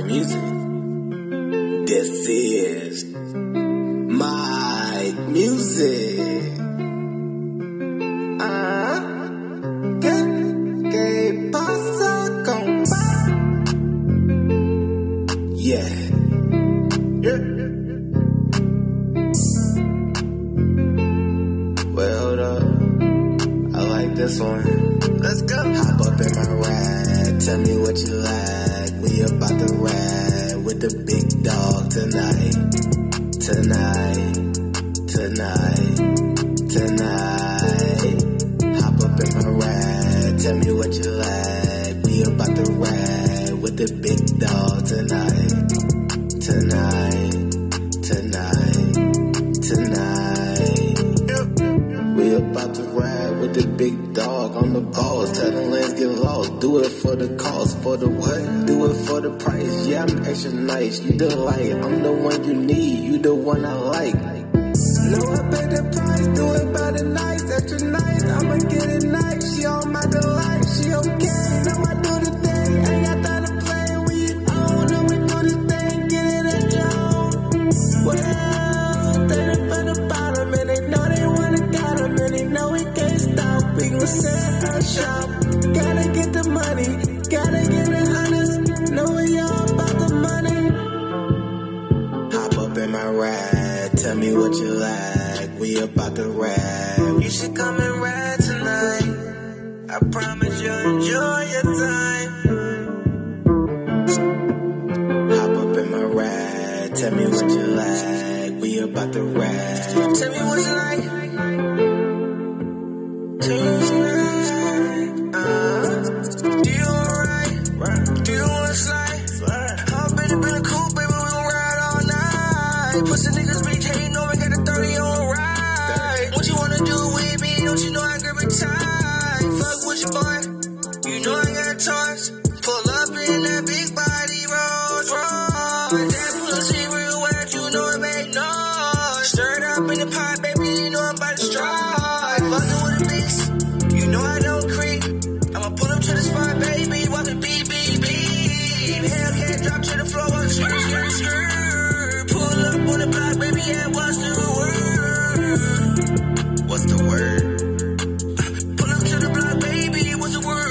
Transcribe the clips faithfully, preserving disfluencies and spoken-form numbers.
music. This is my music. Ah, ¿qué, qué pasa, compa? Yeah, yeah. Well, uh, I like this one. Let's go. Hop up in my ride. Tell me what you like. We about to ride with the big dog tonight. Tonight. Tonight. Tonight. Hop up in my ride. Tell me what you like. We about to ride with the big dog tonight. Tonight. Tonight. Tonight. We about to ride with the big dog on the balls. Tell them let's get lost. Do it for the cost. For the what? Do it for the price. Yeah, I'm extra nice. You the light. I'm the one you need. You the one I like. No, I pay the price. Do it by the night. Extra nice. I'ma get it nice. She on my delight. She okay. Now I do the thing. Ain't got time to play. When you own them, we do the thing. Get it at your own. Well, they done from the bottom. And they know they wanna got them. And they know we can't stop. We gon' set her shop. Gotta get the money. Gotta get the hundreds. Know we all about the money. Hop up in my ride. Tell me what you like. We about to ride. You should come and ride tonight. I promise you'll enjoy your time. Hop up in my ride. Tell me what you like. We about to ride. Tell me what you like. Tell me what you like. Uh, do you alright? Do you wanna slide? Hop in the bin of coupe, baby, we gon' ride all night. Pussy niggas be hating over, got a thirty on ride. What you wanna do with me? Don't you know I grip it tight? Fuck with your boy, you know I got toys. Pull up in that big body Rolls Royce. That pussy real wet, you know it make noise. Stirred up in the pot, baby, you know I'm about to strike. Fucking with a beast, you know I don't creep. I'ma pull up to the spot, baby, walking beep, beep, beep. Hellcat drop to the floor, walking skirt, skirt, skirt. Pull up on the block, baby, and what's the word? What's the word? Pull up to the block, baby, what's the word?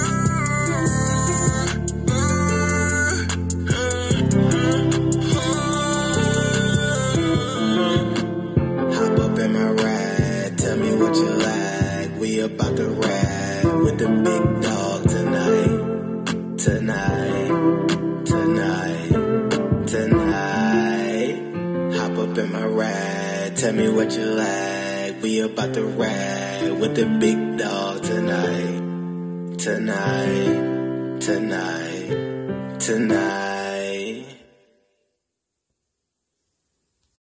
Hop up in my ride, tell me what you like. We about to ride with the big dog tonight. Tonight. Tonight. Tonight. Hop up in my ride, tell me what you like. We about to ride with the big dog tonight. Tonight.